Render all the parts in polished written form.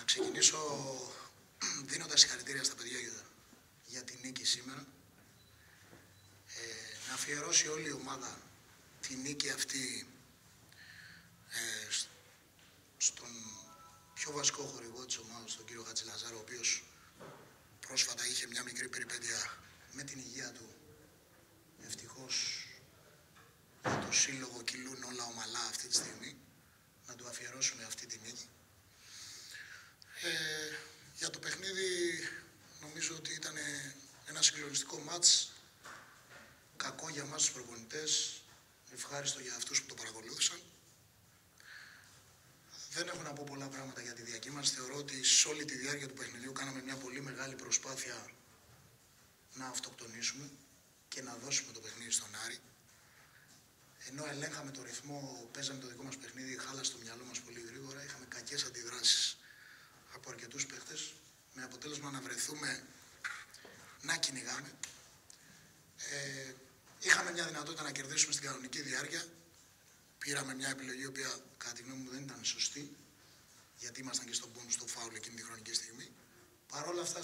ξεκινήσω δίνοντας συγχαρητήρια στα παιδιά για την νίκη σήμερα. Να αφιερώσει όλη η ομάδα τη νίκη αυτή στον πιο βασικό χορηγό της ομάδας, τον κύριο Χατζηλαζάρο, ο οποίος πρόσφατα είχε μια μικρή περιπέτεια με την υγεία του. Ευτυχώς για το σύλλογο κυλούν όλα ομαλά αυτή τη στιγμή. Να του αφιερώσουμε αυτή τη νίκη. Για το παιχνίδι νομίζω ότι ήταν ένα συγκλονιστικό μάτς. Κακό για εμάς τους προπονητές, ευχάριστο για αυτούς που το παρακολούθησαν. Δεν έχω να πω πολλά πράγματα για τη διακύμανση. Θεωρώ ότι σε όλη τη διάρκεια του παιχνιδιού κάναμε μια πολύ μεγάλη προσπάθεια να αυτοκτονήσουμε και να δώσουμε το παιχνίδι στον Άρη. Ενώ ελέγχαμε το ρυθμό, παίζαμε το δικό μας παιχνίδι, χάλασε το μυαλό μας πολύ γρήγορα. Είχαμε κακές αντιδράσεις από αρκετούς παίχτες, με αποτέλεσμα να βρεθούμε να κυνηγάμε. Είχαμε μια δυνατότητα να κερδίσουμε στην κανονική διάρκεια. Πήραμε μια επιλογή, η οποία κατά τη γνώμη μου δεν ήταν σωστή, γιατί ήμασταν και στον πόνου στο φάουλ εκείνη τη χρονική στιγμή. Παρ' όλα αυτά,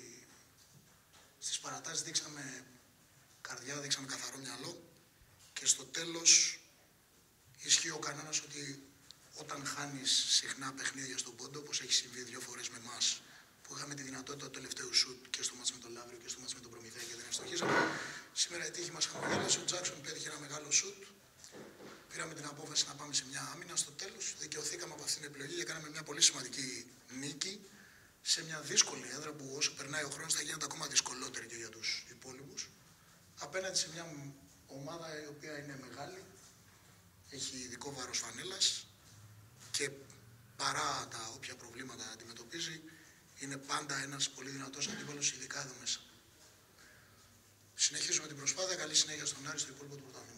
στις παρατάσεις δείξαμε καρδιά, δείξαμε καθαρό μυαλό και στο τέλος ισχύει ο κανόνας ότι όταν χάνεις συχνά παιχνίδια στον πόντο, όπως έχει συμβεί 2 φορές με εμάς, που είχαμε τη δυνατότητα του τελευταίου σουτ και στο μάτς με τον Λαύριο και στο μάτς με τον Προμηθέα και δεν ευστοχήσαμε. Σήμερα η τύχη μας χαμογέλασε, ο Τζάκσον πέτυχε ένα μεγάλο σουτ. Πήραμε την απόφαση να πάμε σε μια άμυνα. Στο τέλος δικαιωθήκαμε από αυτήν την επιλογή και κάναμε μια πολύ σημαντική νίκη σε μια δύσκολη έδρα που όσο περνάει ο χρόνος θα γίνεται ακόμα δυσκολότερη και για τους υπόλοιπους. Απέναντι σε μια ομάδα η οποία είναι μεγάλη, έχει ειδικό βάρος φανέλας και παρά τα όποια προβλήματα αντιμετωπίζει, είναι πάντα ένας πολύ δυνατός αντίπαλος, ειδικά εδώ μέσα. Συνεχίζουμε την προσπάθεια. Καλή συνέχεια στον Άρη, στο υπόλοιπο του πρωταθλήματος.